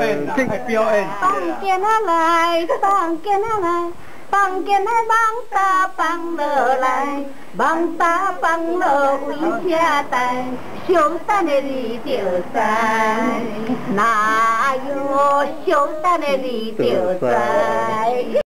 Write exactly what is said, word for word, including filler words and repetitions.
演，这个表演。 放箭啊来，放箭啊来，放箭啊放大放落来，放大放落为车台，小等的你就知，哪有小等的你就知。